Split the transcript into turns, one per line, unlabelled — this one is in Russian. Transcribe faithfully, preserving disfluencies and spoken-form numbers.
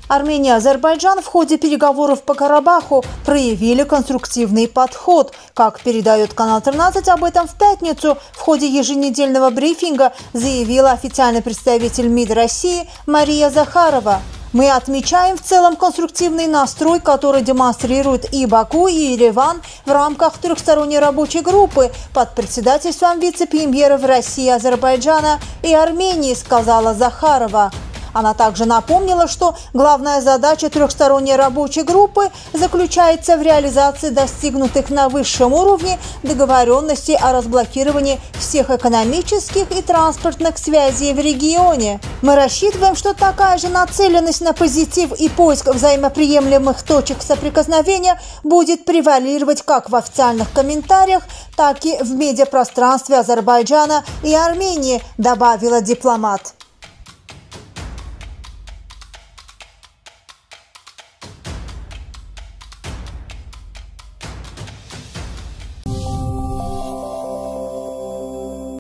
Армения и Азербайджан в ходе переговоров по Карабаху проявили конструктивный подход. Как передает канал тринадцать, об этом в пятницу в ходе еженедельного брифинга заявила официальный представитель МИД России Мария Захарова. Мы отмечаем в целом конструктивный настрой, который демонстрирует и Баку, и Ереван в рамках трехсторонней рабочей группы под председательством вице-премьеров России, Азербайджана и Армении, сказала Захарова. Она также напомнила, что главная задача трехсторонней рабочей группы заключается в реализации достигнутых на высшем уровне договоренностей о разблокировании всех экономических и транспортных связей в регионе. Мы рассчитываем, что такая же нацеленность на позитив и поиск взаимоприемлемых точек соприкосновения будет превалировать как в официальных комментариях, так и в медиапространстве Азербайджана и Армении, добавила дипломат.